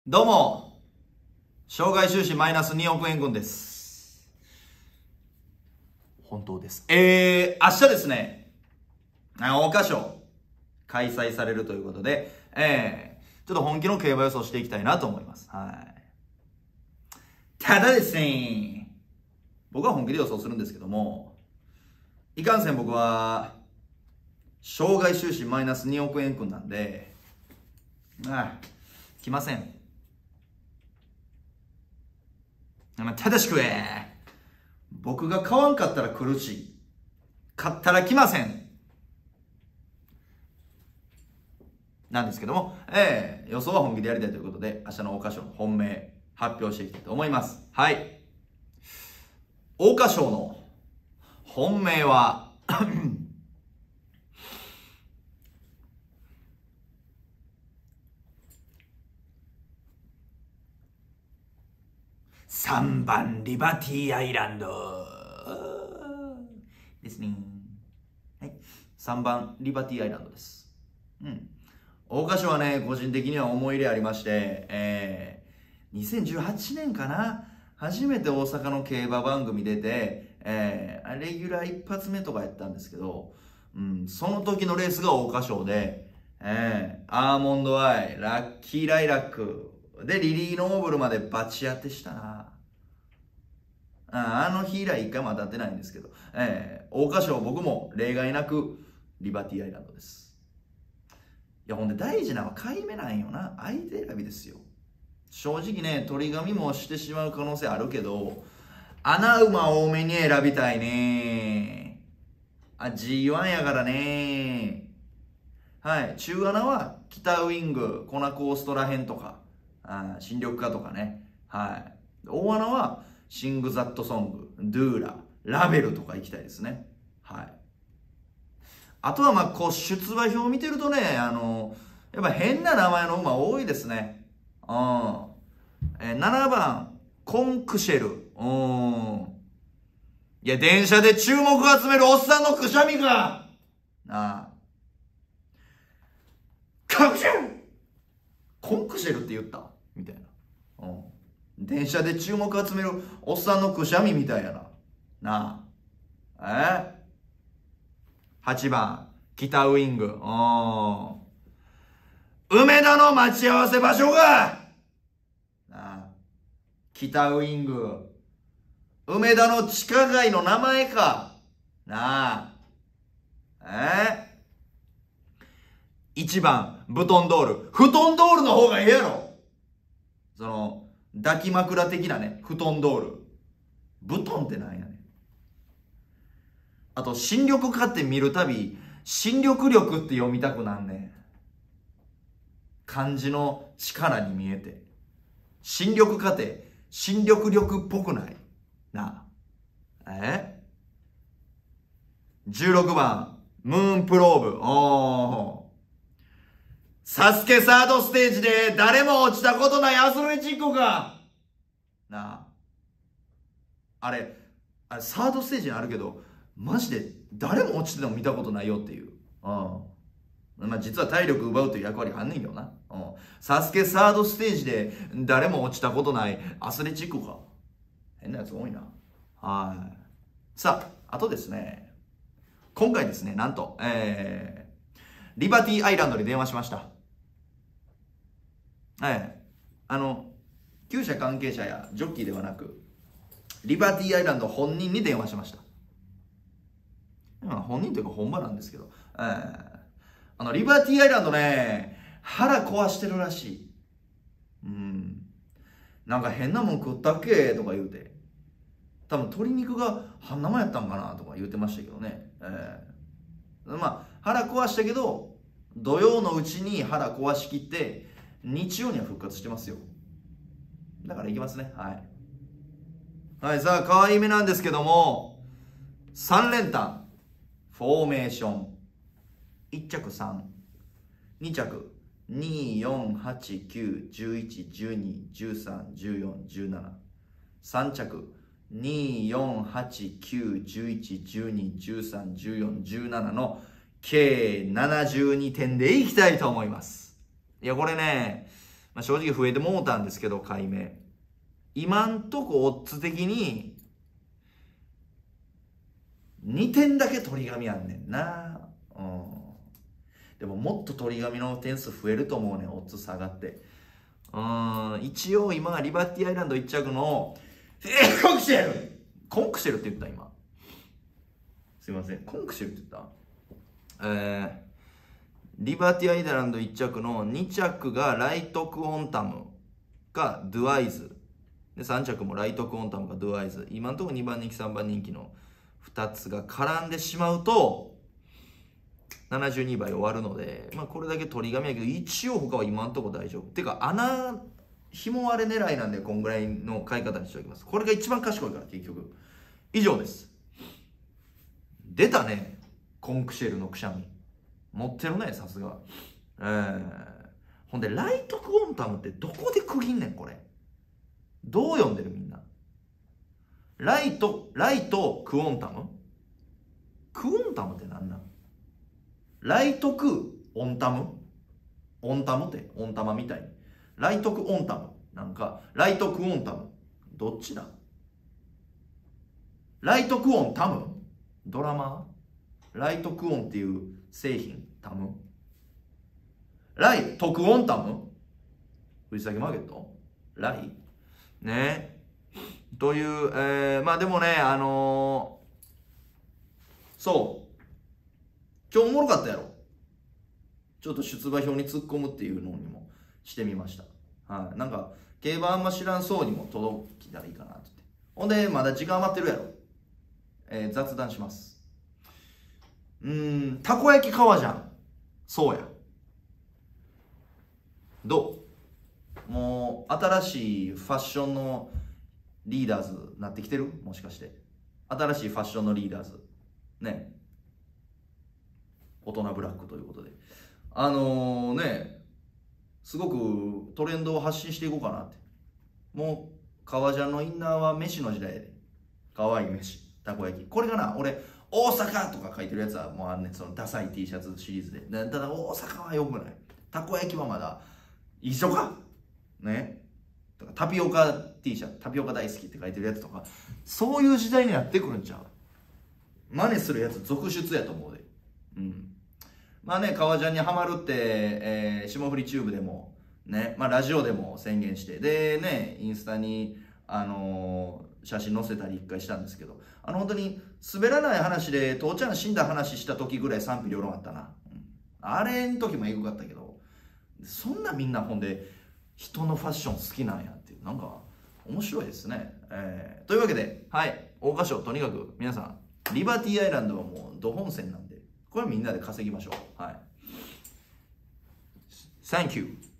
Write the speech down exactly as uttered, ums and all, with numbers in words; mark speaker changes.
Speaker 1: どうも、生涯収支マイナスにおくえん軍です。本当です。えー、明日ですね、桜花賞開催されるということで、えー、ちょっと本気の競馬予想していきたいなと思います。はい。ただですね、僕は本気で予想するんですけども、いかんせん僕は、生涯収支マイナスにおくえん軍なんで、ああ、来ません。正しくえ僕が買わんかったら来るし、買ったら来ません。なんですけども、えー、予想は本気でやりたいということで、明日の桜花賞の本命発表していきたいと思います。はい。桜花賞の本命は、さんばんリバティアイランドですね。はい。さんばんリバティアイランドです。うん。桜花賞はね、個人的には思い入れありまして、えー、にせんじゅうはちねんかな、初めて大阪の競馬番組出て、えー、レギュラー一発目とかやったんですけど、うん、その時のレースが桜花賞で、えー、アーモンドアイ、ラッキーライラック、で、リリーノーブルまでバチ当てしたな。ああの日以来一回も当たってないんですけど、えー、桜花賞僕も例外なくリバティアイランドです。いやほんで大事なのは買い目なんよな。相手選びですよ。正直ね、取り紙もしてしまう可能性あるけど、穴馬多めに選びたいね。あ、ジーワン やからね。はい。中穴は北ウイング、コナコーストらへんとか、あ新緑化とかね。はい。大穴はシングザットソング、ドゥーラ、ラベルとか行きたいですね。はい。あとはまあこう出馬表を見てるとね、あのやっぱ変な名前の馬多いですね。うん。えー、ななばんコンクシェル。うん。いや電車で注目を集めるおっさんのくしゃみか。なあ。コンクシェルコンクシェルって言ったみたいな。うん。電車で注目を集めるおっさんのくしゃみみたいやな。なあ。えはちばん北ウイング。うん。梅田の待ち合わせ場所がなあ、北ウイング。梅田の地下街の名前か。なあ。えー、いちばん、布団ドール。布団ドールの方がええやろ。その、抱き枕的なね、布団ドール。布団ってなんやねん。あと、新緑化って見るたび、新緑力って読みたくなんねん。漢字の力に見えて。新緑化って新緑力っぽくないなあ。え ?じゅうろく 番、ムーンプローブ。おー。サスケサードステージで誰も落ちたことないアスレチックか。なあ。あれ、あれサードステージにあるけど、マジで誰も落ちてても見たことないよっていう。うん。まあ、実は体力奪うという役割あんねんけどな。うん。サスケサードステージで誰も落ちたことないアスレチックか。変なやつ多いな。はい。さあ、あとですね。今回ですね、なんと、えー、リバティアイランドに電話しました。はい。あの、厩舎関係者やジョッキーではなく、リバティアイランド本人に電話しました。まあ、本人というか本場なんですけど、えーあの、リバティアイランドね、腹壊してるらしい。うん。なんか変なもん食ったっけとか言うて。多分鶏肉が半生やったんかなとか言うてましたけどね。えー、まあ、腹壊したけど、土曜のうちに腹壊しきって、日曜には復活してますよ。だから行きますね。はい。はい、さあ、可愛い目なんですけども、さん連単、フォーメーション。いち着さん、に着に、よん、はち、きゅう、じゅういち、じゅうに、じゅうさん、じゅうよん、じゅうなな、さん着に、よん、はち、きゅう、じゅういち、じゅうに、じゅうさん、じゅうよん、じゅうななの計ななじゅうにてんでいきたいと思います。いやこれね、 まあ、正直増えてもうたんですけど、買い目。今んとこオッズ的に、にてんだけ取り紙あんねんな。うん。でももっと取り紙の点数増えると思うねん、オッズ下がって。うん、一応今、リバティアイランドいっ着の、えコンクシェルコンクシェルって言った今。すいません、コンクシェルって言ったえー、リバティアイランドいっ着のに着がライトクオンタムかドゥアイズ。で、さん着もライトクオンタムかドゥアイズ。今のところにばん人気、さんばん人気のふたつが絡んでしまうと、ななじゅうにばい終わるので、まあこれだけ取り紙やけど、一応他は今のところ大丈夫。てか、穴、紐割れ狙いなんで、こんぐらいの買い方にしておきます。これが一番賢いから、結局。以上です。出たね。コンクシェルのくしゃみ。持ってるね、さすが。えー、ほんで、ライトクオンタムってどこで区切んねん、これ。どう読んでるみんな。ライト、ライトクオンタムクオンタムって何なん？ライトクオンタムオンタムってオンタマみたいに。ライトクオンタムなんか、ライトクオンタムどっちだ？ライトクオンタムドラマライトクオンっていう製品タムライトクオンタム藤崎マーケットライねという、えー、まあでもね、あのー、そう。今日おもろかったやろ。ちょっと出馬表に突っ込むっていうのにもしてみました。はい。なんか、競馬あんま知らんそうにも届きたらいいかなってって。ほんで、まだ時間余ってるやろ。えー、雑談します。うーん、たこ焼き皮じゃん。そうや。どう？もう、新しいファッションのリーダーズなってきてる？もしかして。新しいファッションのリーダーズ。ね。大人ブラックということで。あのー、ね、すごくトレンドを発信していこうかなって。もう、革ジャンのインナーは飯の時代で。かわいい飯。たこ焼き。これがな、俺、大阪とか書いてるやつはもうあんねん。そのダサい T シャツシリーズで。ただ大阪は良くない。たこ焼きはまだ一緒か。ね。タピオカ T シャツ、タピオカ大好きって書いてるやつとか、そういう時代になってくるんちゃう？真似するやつ続出やと思うで。うん。まあね、革ジャンにはまるって、えー、霜降りチューブでも、ね、まあラジオでも宣言して、でね、インスタに、あのー、写真載せたり一回したんですけど、あの本当に滑らない話で、父ちゃん死んだ話した時ぐらい賛否両論あったな。うん、あれん時もエグかったけど、そんなみんなほんで、人のファッション好きなんやっていう、なんか面白いですね。えー、というわけで、はい、桜花賞、とにかく皆さん、リバティアイランドはもう、ど本線なんで、これみんなで稼ぎましょう。はい。Thank you.